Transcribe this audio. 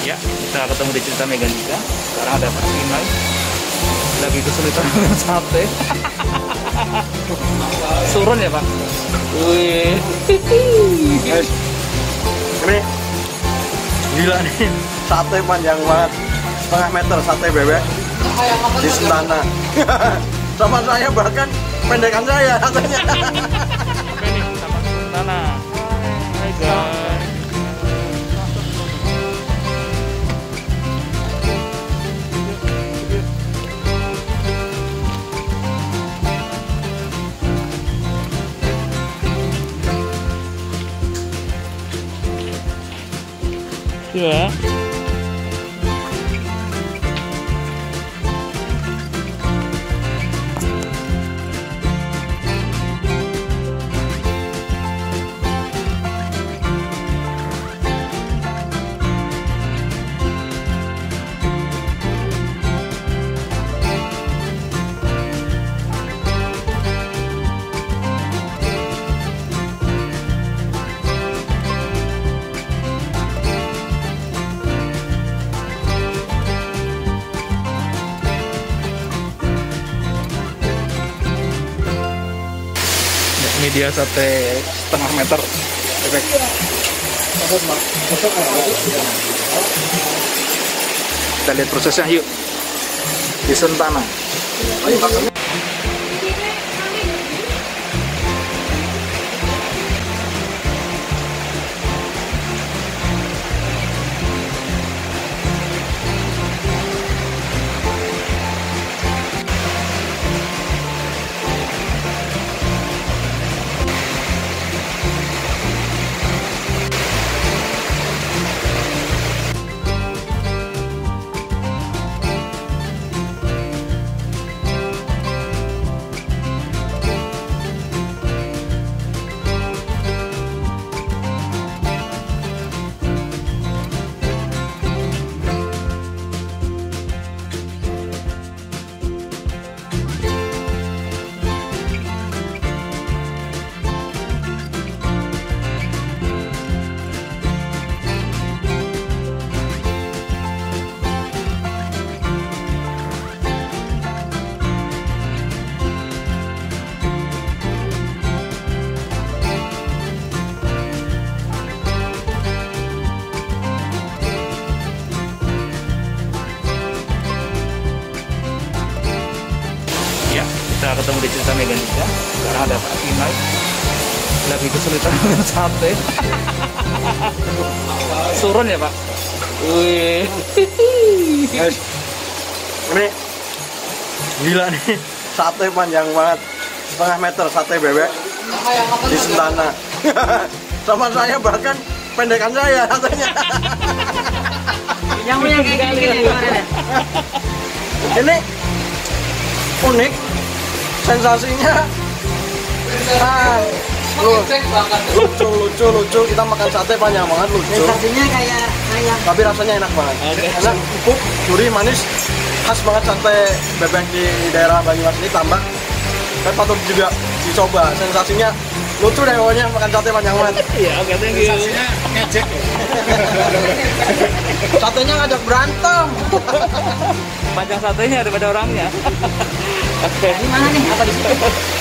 Ya, kita ketemu di cerita Megan juga. Sekarang ada Pak Inai lagi kesulitan dengan sate. Surun ya Pak? Wih. Guys, ini gila nih, sate panjang banget, setengah meter sate bebek di Sentana. Sama saya bahkan pendekan saya katanya. Ini sama Sentana. Hai guys. Ya. Ini dia sate setengah meter bebek. Kita lihat prosesnya yuk di Sentana. Ya, kita ketemu di cerita Megan juga. Sekarang ada Pak Inai lagi kesulitan dengan sate. Surun ya Pak? Wih. Guys, ini gila nih, sate panjang banget, setengah meter sate bebek di Sentana. Sama saya bahkan pendekan saya katanya. Yang punya kayak gini gimana? Ini unik, sensasinya lucu. Kita makan sate panjang banget, lucu. Sensasinya kayak Tapi rasanya enak banget. Enak, empuk, gurih, manis, khas banget sate bebek di daerah Banyumas ini. Tambah, saya patut juga dicoba. Sensasinya lucu deh pokoknya makan sate panjang banget. Iya, oke, thank you. Sensasinya ngejek. Satenya ngajak berantem. Panjang satenya daripada orangnya. Oke. di mana nih? Apa di situ?